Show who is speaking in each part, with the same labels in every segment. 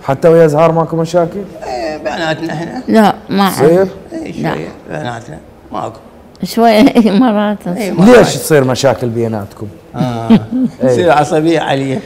Speaker 1: حتى ويا زهار ماكو مشاكل؟
Speaker 2: ايه بناتنا احنا
Speaker 3: لا ما
Speaker 1: تصير؟
Speaker 2: ايه شويه بناتنا ماكو
Speaker 3: شوية مرات
Speaker 1: ليش تصير مشاكل بيناتكم؟
Speaker 2: تصير عصبيه علي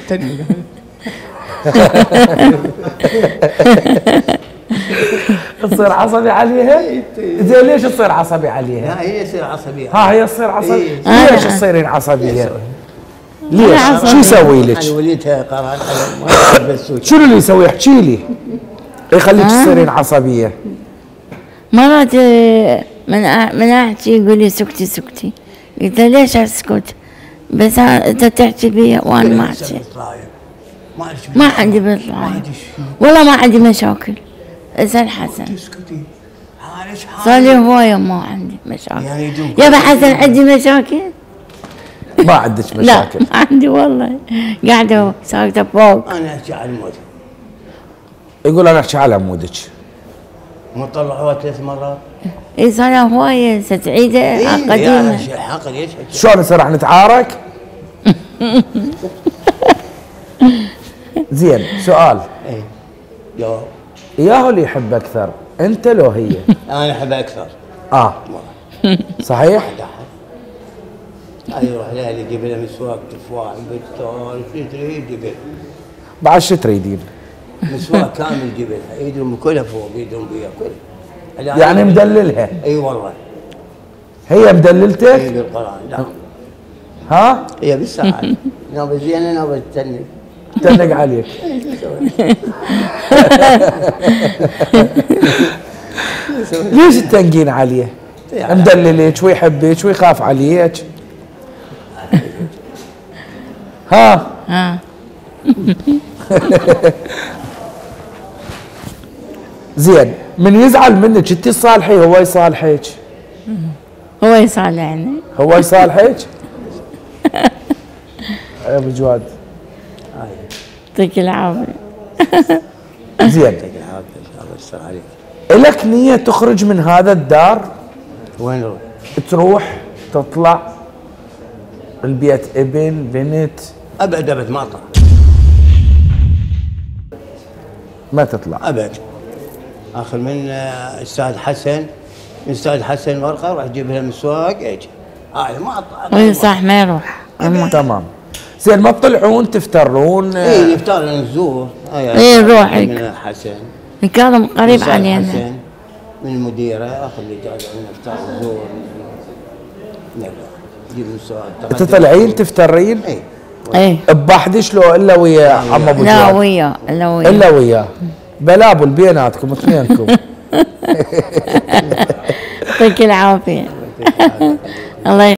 Speaker 1: تصير عصبي عليها؟ زين ليش تصير عصبي عليها؟
Speaker 2: لا هي تصير عصبيه
Speaker 1: ها هي تصير عصبي؟
Speaker 2: إيه.
Speaker 1: ليش تصيرين عصبيه؟ ليش؟ شو يسوي لك؟
Speaker 2: انا وليتها قرار بس
Speaker 1: شنو اللي يسوي؟ احكي لي يخليك تصيرين عصبيه.
Speaker 3: مرات من احكي يقول لي سكتي سكتي، قلت له ليش اسكت؟ بس انت تحكي بي وانا ما احكي. ما عندي بطلاية والله ما عندي مشاكل. اسأل حسن.
Speaker 2: اسكتي
Speaker 3: صار لي هواية ما عندي مشاكل. يا حسن عندي مشاكل؟
Speaker 1: ما عندك مشاكل؟
Speaker 3: لا ما عندي والله، قاعدة ساكتة فوق.
Speaker 2: انا احكي على الموت.
Speaker 1: يقول انا احكي على عمودك.
Speaker 2: مو طلعوها 3 مرات؟
Speaker 3: اي صار هواية ستعيدة قديمة.
Speaker 2: حق ليش
Speaker 1: شلون هسه راح نتعارك؟ زين سؤال.
Speaker 2: اي جواب.
Speaker 1: ياهو اللي يحب اكثر انت لو هي؟
Speaker 2: انا احبها اكثر.
Speaker 1: صحيح؟
Speaker 2: هاي يروح لها اللي يجيب لها مسواك تفاح بتول شو تريد يجيب
Speaker 1: بعد شو تريدين؟
Speaker 2: مسواك كامل يجيب لها، ايدهم كلها فوق ايدهم بيها كلها.
Speaker 1: يعني مدللها؟
Speaker 2: اي والله.
Speaker 1: هي مدللتك؟
Speaker 2: اي بالقران لا.
Speaker 1: ها؟
Speaker 2: هي بالساعة نوبة زينة نوبة تنك.
Speaker 1: تنق عليك. ليش تنقين عليه؟ مدللك ويحبك ويخاف عليك. ها؟ زين من يزعل منك انت تصالحي هو يصالحك؟
Speaker 3: هو يصالحني.
Speaker 1: هو يصالحك؟ يا ابو جواد
Speaker 3: يعطيك العافية.
Speaker 1: زين
Speaker 2: الله يستر عليك.
Speaker 1: لك نية تخرج من هذا الدار؟
Speaker 2: وين نروح؟
Speaker 1: تروح تطلع البيت ابن بنت؟
Speaker 2: ابد ما اطلع.
Speaker 1: ما تطلع؟
Speaker 2: ابد. اخذ من استاذ حسن، من استاذ حسن ورقه راح اجيب لها مسواق اجي. ما اطلع.
Speaker 3: اي صح ما يروح.
Speaker 1: تمام. زين ما تطلعون تفترون؟
Speaker 2: اي نفتر نزور.
Speaker 3: اي نروح
Speaker 2: من حسن.
Speaker 3: كاظم قريب علينا.
Speaker 2: حسن من المديره اخذ لي اجازه من نفتر نزور. نروح نجيب مسواق.
Speaker 1: تطلعين تفترين؟
Speaker 3: اي
Speaker 1: ببحدش لو الا ويا عم ابو جواد؟
Speaker 3: لا وياه
Speaker 1: الا وياه. بلابل بيناتكم اثنينكم.
Speaker 3: يعطيك العافيه. الله